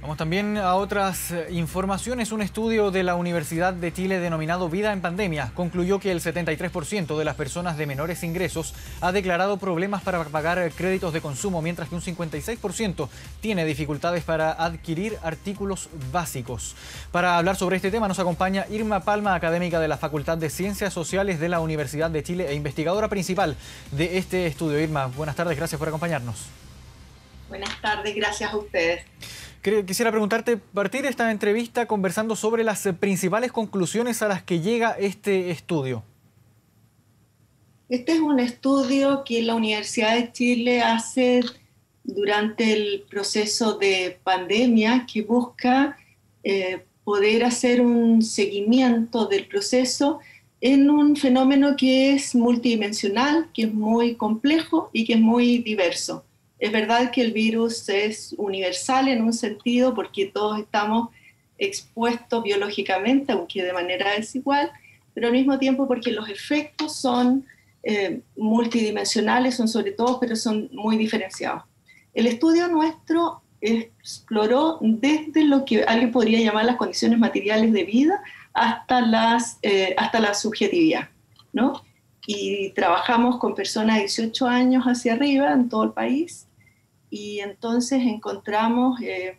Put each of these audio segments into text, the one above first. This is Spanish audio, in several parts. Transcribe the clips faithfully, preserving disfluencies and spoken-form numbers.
Vamos también a otras eh, informaciones. Un estudio de la Universidad de Chile denominado Vida en Pandemia concluyó que el setenta y tres por ciento de las personas de menores ingresos ha declarado problemas para pagar créditos de consumo, mientras que un cincuenta y seis por ciento tiene dificultades para adquirir artículos básicos. Para hablar sobre este tema nos acompaña Irma Palma, académica de la Facultad de Ciencias Sociales de la Universidad de Chile e investigadora principal de este estudio. Irma, buenas tardes, gracias por acompañarnos. Buenas tardes, gracias a ustedes. Quisiera preguntarte, partir esta entrevista conversando sobre las principales conclusiones a las que llega este estudio. Este es un estudio que la Universidad de Chile hace durante el proceso de pandemia, que busca eh, poder hacer un seguimiento del proceso en un fenómeno que es multidimensional, que es muy complejo y que es muy diverso. Es verdad que el virus es universal en un sentido porque todos estamos expuestos biológicamente, aunque de manera desigual, pero al mismo tiempo porque los efectos son eh, multidimensionales, son sobre todo, pero son muy diferenciados. El estudio nuestro exploró desde lo que alguien podría llamar las condiciones materiales de vida hasta, las, eh, hasta la subjetividad, ¿no? Y trabajamos con personas de dieciocho años hacia arriba en todo el país. Y entonces encontramos eh,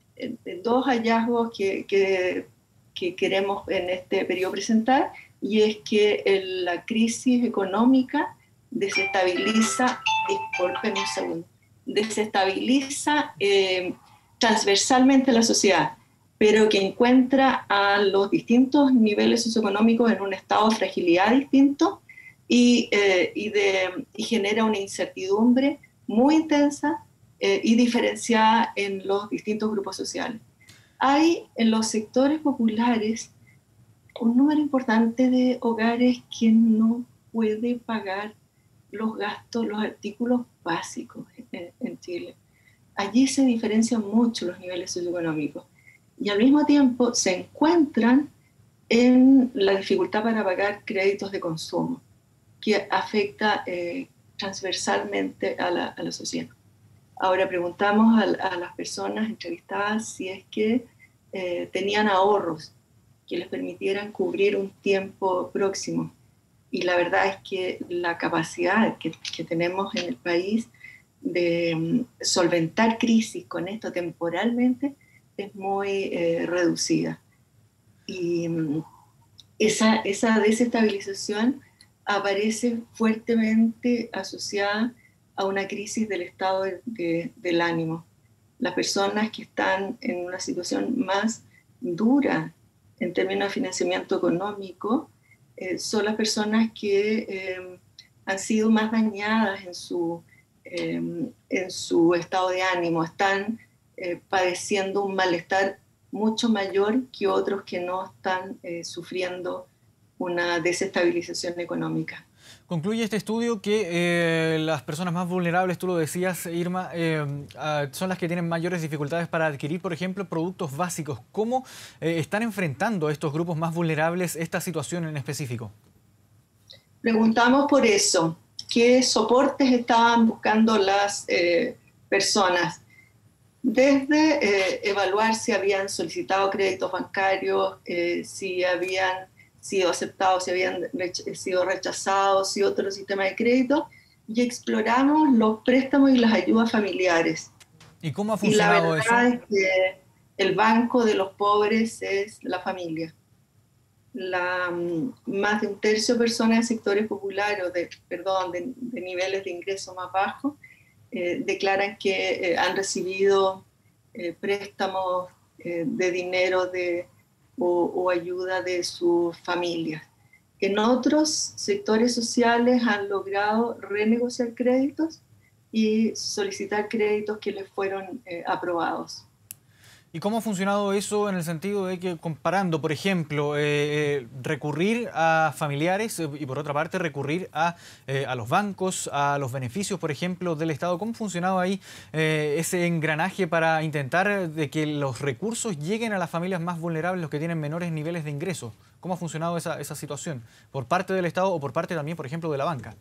dos hallazgos que, que, que queremos en este periodo presentar, y es que el, la crisis económica desestabiliza, disculpen un segundo, desestabiliza eh, transversalmente la sociedad, pero que encuentra a los distintos niveles socioeconómicos en un estado de fragilidad distinto y, eh, y, de, y genera una incertidumbre muy intensa Eh, y diferenciada en los distintos grupos sociales. Hay en los sectores populares un número importante de hogares que no puede pagar los gastos, los artículos básicos en, en Chile. Allí se diferencian mucho los niveles socioeconómicos y al mismo tiempo se encuentran en la dificultad para pagar créditos de consumo, que afecta eh, transversalmente a la, a la sociedad. Ahora preguntamos a, a las personas entrevistadas si es que eh, tenían ahorros que les permitieran cubrir un tiempo próximo. Y la verdad es que la capacidad que, que tenemos en el país de um, solventar crisis con esto temporalmente es muy eh, reducida. Y um, esa, esa desestabilización aparece fuertemente asociada a una crisis del estado de, de, del ánimo. Las personas que están en una situación más dura en términos de financiamiento económico eh, son las personas que eh, han sido más dañadas en su, eh, en su estado de ánimo, están eh, padeciendo un malestar mucho mayor que otros que no están eh, sufriendo una desestabilización económica. Concluye este estudio que eh, las personas más vulnerables, tú lo decías, Irma, eh, uh, son las que tienen mayores dificultades para adquirir, por ejemplo, productos básicos. ¿Cómo eh, están enfrentando estos grupos más vulnerables esta situación en específico? Preguntamos por eso, ¿qué soportes estaban buscando las eh, personas? Desde eh, evaluar si habían solicitado créditos bancarios, eh, si habían sido aceptados, si habían rech- sido rechazados, si otro sistema de crédito, y exploramos los préstamos y las ayudas familiares. ¿Y cómo ha Y la funcionado eso? verdad es que el banco de los pobres es la familia. La, más de un tercio de personas de sectores populares, o de, perdón, de, de niveles de ingreso más bajos, eh, declaran que eh, han recibido eh, préstamos eh, de dinero de O, o ayuda de sus familias. En otros sectores sociales han logrado renegociar créditos y solicitar créditos que les fueron eh, aprobados. ¿Y cómo ha funcionado eso en el sentido de que, comparando, por ejemplo, eh, recurrir a familiares eh, y por otra parte recurrir a, eh, a los bancos, a los beneficios, por ejemplo, del Estado? ¿Cómo ha funcionado ahí eh, ese engranaje para intentar de que los recursos lleguen a las familias más vulnerables, los que tienen menores niveles de ingresos? ¿Cómo ha funcionado esa, esa situación? ¿Por parte del Estado o por parte también, por ejemplo, de la banca?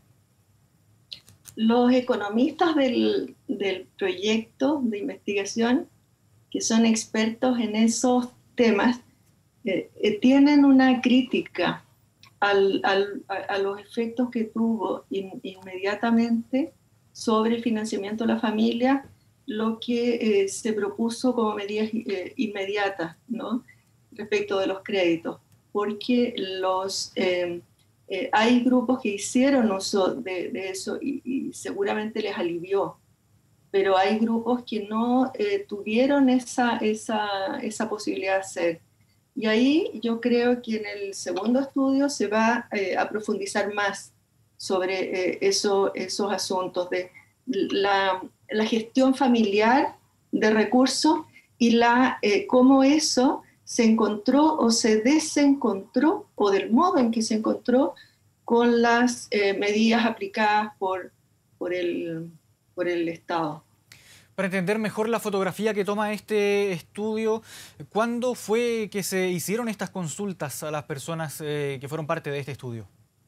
Los economistas del, del proyecto de investigación que son expertos en esos temas, eh, eh, tienen una crítica al, al, a, a los efectos que tuvo in, inmediatamente sobre el financiamiento de la familia, lo que eh, se propuso como medidas eh, inmediatas, ¿no?, respecto de los créditos, porque los, eh, eh, hay grupos que hicieron uso de, de eso y, y seguramente les alivió, pero hay grupos que no eh, tuvieron esa, esa, esa posibilidad de hacer. Y ahí yo creo que en el segundo estudio se va eh, a profundizar más sobre eh, eso, esos asuntos de la, la gestión familiar de recursos y la, eh, cómo eso se encontró o se desencontró, o del modo en que se encontró con las eh, medidas aplicadas por, por, el, por el Estado. Para entender mejor la fotografía que toma este estudio, ¿cuándo fue que se hicieron estas consultas a las personas eh, que fueron parte de este estudio?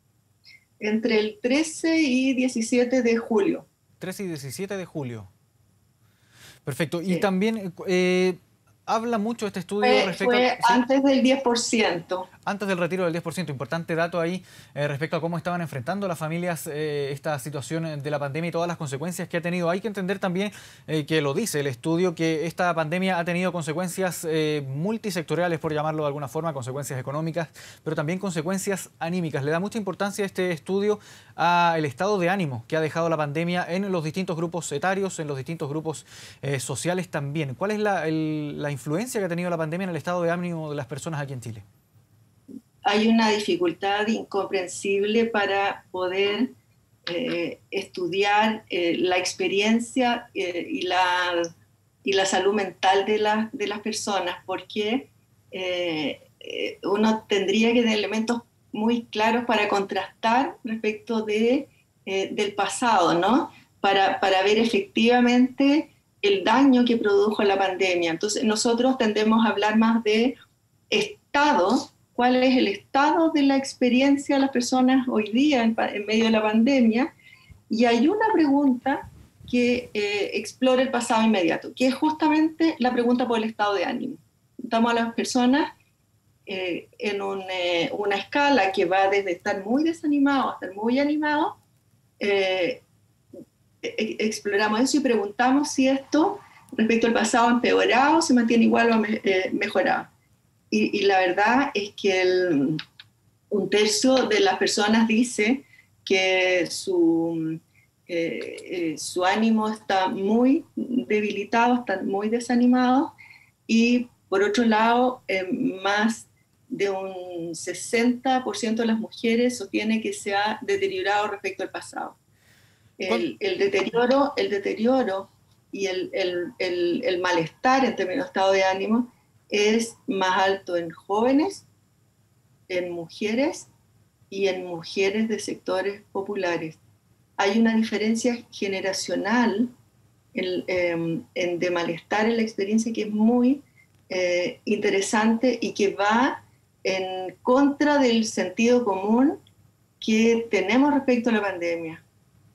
Entre el trece y diecisiete de julio. trece y diecisiete de julio. Perfecto. Y Sí. también eh, habla mucho este estudio Fue, respecto fue a... ¿sí? antes del diez por ciento. Antes del retiro del diez por ciento, importante dato ahí eh, respecto a cómo estaban enfrentando las familias eh, esta situación de la pandemia y todas las consecuencias que ha tenido. Hay que entender también eh, que lo dice el estudio, que esta pandemia ha tenido consecuencias eh, multisectoriales, por llamarlo de alguna forma, consecuencias económicas, pero también consecuencias anímicas. Le da mucha importancia este estudio al estado de ánimo que ha dejado la pandemia en los distintos grupos etarios, en los distintos grupos eh, sociales también. ¿Cuál es la, el, la influencia que ha tenido la pandemia en el estado de ánimo de las personas aquí en Chile? Hay una dificultad incomprensible para poder eh, estudiar eh, la experiencia eh, y, la, y la salud mental de, la, de las personas, porque eh, uno tendría que tener elementos muy claros para contrastar respecto de, eh, del pasado, ¿no? Para, para ver efectivamente el daño que produjo la pandemia. Entonces nosotros tendemos a hablar más de estado. ¿Cuál es el estado de la experiencia de las personas hoy día en, en medio de la pandemia? Y hay una pregunta que eh, explora el pasado inmediato, que es justamente la pregunta por el estado de ánimo. Estamos a las personas eh, en un, eh, una escala que va desde estar muy desanimado a estar muy animado. Eh, exploramos eso y preguntamos si esto respecto al pasado ha empeorado, se mantiene igual o me, eh, mejorado. Y, y la verdad es que el, un tercio de las personas dice que su, eh, eh, su ánimo está muy debilitado, están muy desanimados, y por otro lado, eh, más de un sesenta por ciento de las mujeres sostiene que se ha deteriorado respecto al pasado. El, el deterioro, el deterioro y el, el, el, el malestar en términos de estado de ánimo es más alto en jóvenes, en mujeres y en mujeres de sectores populares. Hay una diferencia generacional en, en, en de malestar en la experiencia que es muy eh, interesante y que va en contra del sentido común que tenemos respecto a la pandemia.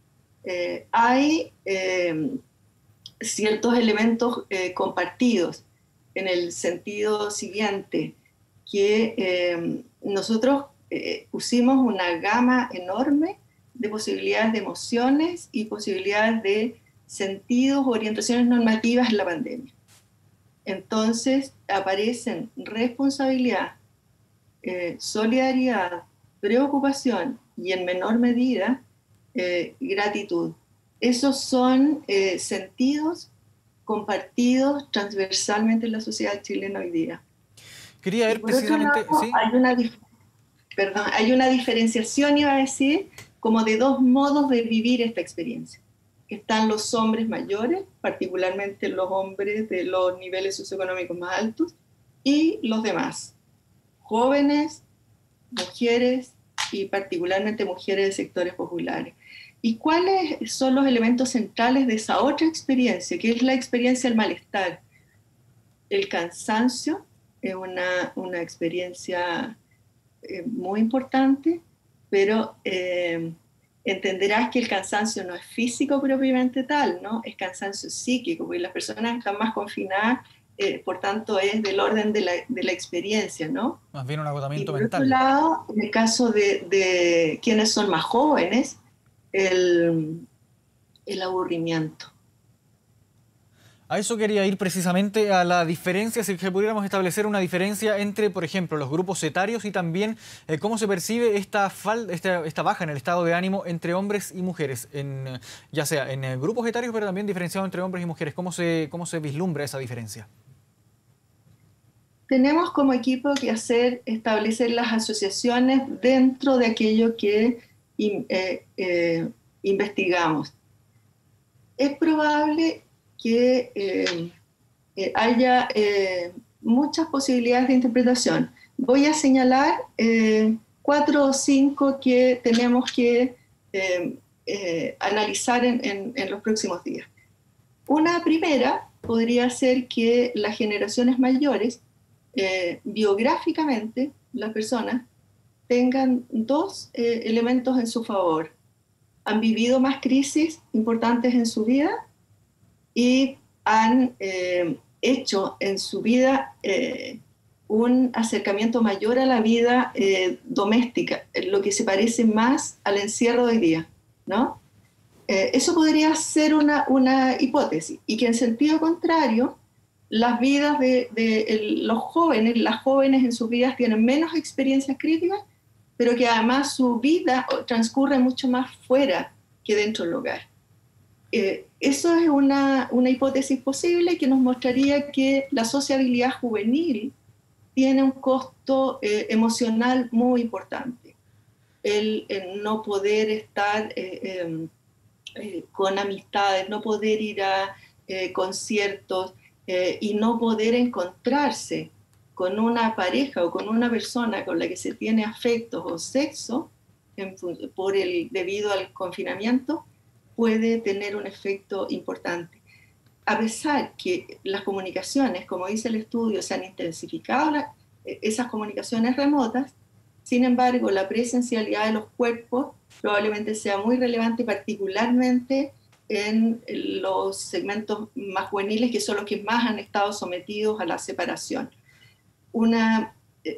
Eh, hay eh, ciertos elementos eh, compartidos en el sentido siguiente, que eh, nosotros eh, pusimos una gama enorme de posibilidades de emociones y posibilidades de sentidos o orientaciones normativas en la pandemia. Entonces aparecen responsabilidad, eh, solidaridad, preocupación y en menor medida eh, gratitud. Esos son eh, sentidos compartidos transversalmente en la sociedad chilena hoy día. Quería ver precisamente, lado, ¿sí? Hay una, perdón, hay una diferenciación, iba a decir, como de dos modos de vivir esta experiencia. Están los hombres mayores, particularmente los hombres de los niveles socioeconómicos más altos, y los demás, jóvenes, mujeres y particularmente mujeres de sectores populares. ¿Y cuáles son los elementos centrales de esa otra experiencia, que es la experiencia del malestar? El cansancio es una, una experiencia eh, muy importante, pero eh, entenderás que el cansancio no es físico propiamente tal, ¿no? Es cansancio psíquico, porque las personas están más confinadas eh, por tanto es del orden de la, de la experiencia, ¿no? Más bien un Y agotamiento por mental. otro lado, en el caso de, de quienes son más jóvenes, el, el aburrimiento. A eso quería ir precisamente, a la diferencia, si que pudiéramos establecer una diferencia entre, por ejemplo, los grupos etarios y también eh, cómo se percibe esta, fal esta, esta baja en el estado de ánimo entre hombres y mujeres, en, ya sea en eh, grupos etarios, pero también diferenciado entre hombres y mujeres. ¿Cómo se, cómo se vislumbra esa diferencia? Tenemos como equipo que hacer, establecer las asociaciones dentro de aquello que eh, eh, investigamos. Es probable que eh, eh, haya eh, muchas posibilidades de interpretación. Voy a señalar eh, cuatro o cinco que tenemos que eh, eh, analizar en, en, en los próximos días. Una primera podría ser que las generaciones mayores, eh, biográficamente, las personas tengan dos eh, elementos en su favor. Han vivido más crisis importantes en su vida y han eh, hecho en su vida eh, un acercamiento mayor a la vida eh, doméstica, lo que se parece más al encierro de hoy día, ¿no? Eh, eso podría ser una, una hipótesis, y que en sentido contrario, las vidas de, de el, los jóvenes, las jóvenes en sus vidas tienen menos experiencias críticas, pero que además su vida transcurre mucho más fuera que dentro del hogar. Eh, eso es una, una hipótesis posible que nos mostraría que la sociabilidad juvenil tiene un costo eh, emocional muy importante. El, el no poder estar eh, eh, eh, con amistades, no poder ir a eh, conciertos eh, y no poder encontrarse con una pareja o con una persona con la que se tiene afectos o sexo en, por el, debido al confinamiento, puede tener un efecto importante. A pesar que las comunicaciones, como dice el estudio, se han intensificado la, esas comunicaciones remotas, sin embargo, la presencialidad de los cuerpos probablemente sea muy relevante, particularmente en los segmentos más juveniles, que son los que más han estado sometidos a la separación. Una,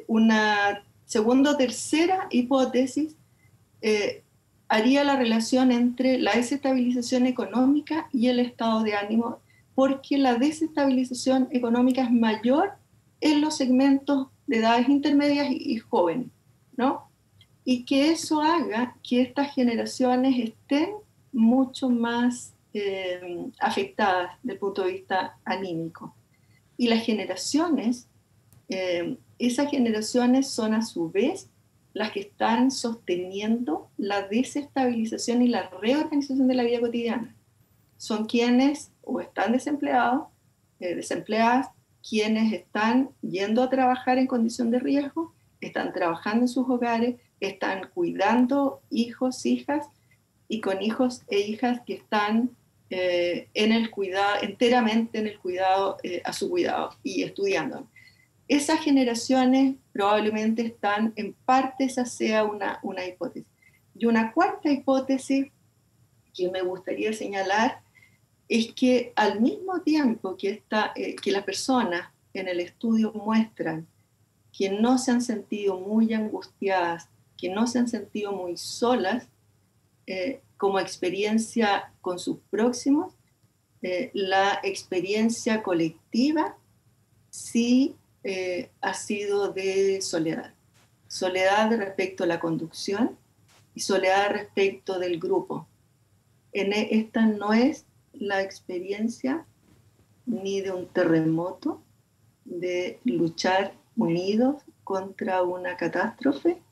una segunda o tercera hipótesis eh, haría la relación entre la desestabilización económica y el estado de ánimo, porque la desestabilización económica es mayor en los segmentos de edades intermedias y jóvenes, ¿no? Y que eso haga que estas generaciones estén mucho más eh, afectadas desde el punto de vista anímico. Y las generaciones, eh, esas generaciones son a su vez las que están sosteniendo la desestabilización y la reorganización de la vida cotidiana. Son quienes o están desempleados, eh, desempleadas, quienes están yendo a trabajar en condición de riesgo, están trabajando en sus hogares, están cuidando hijos, hijas, y con hijos e hijas que están eh, en el cuidado, enteramente en el cuidado, eh, a su cuidado y estudiando. Esas generaciones probablemente están, en parte esa sea una, una hipótesis. Y una cuarta hipótesis que me gustaría señalar es que al mismo tiempo que, esta, eh, que las personas en el estudio muestran que no se han sentido muy angustiadas, que no se han sentido muy solas, eh, como experiencia con sus próximos, eh, la experiencia colectiva sí eh, ha sido de soledad. Soledad respecto a la conducción y soledad respecto del grupo. En esta no es la experiencia ni de un terremoto, de luchar unidos contra una catástrofe,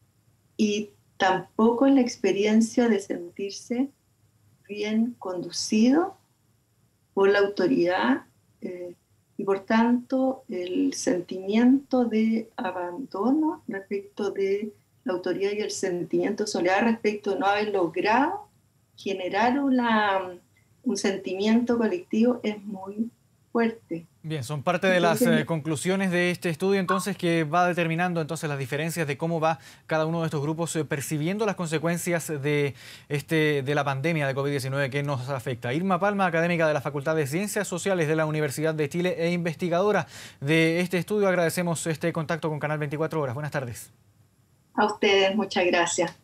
y tampoco en la experiencia de sentirse bien conducido por la autoridad eh, y por tanto el sentimiento de abandono respecto de la autoridad y el sentimiento de soledad respecto de no haber logrado generar una, un sentimiento colectivo es muy fuerte. Bien, son parte de las eh, conclusiones de este estudio entonces que va determinando entonces las diferencias de cómo va cada uno de estos grupos eh, percibiendo las consecuencias de, este, de la pandemia de COVID diecinueve que nos afecta. Irma Palma, académica de la Facultad de Ciencias Sociales de la Universidad de Chile e investigadora de este estudio, agradecemos este contacto con Canal veinticuatro Horas. Buenas tardes. A ustedes, muchas gracias.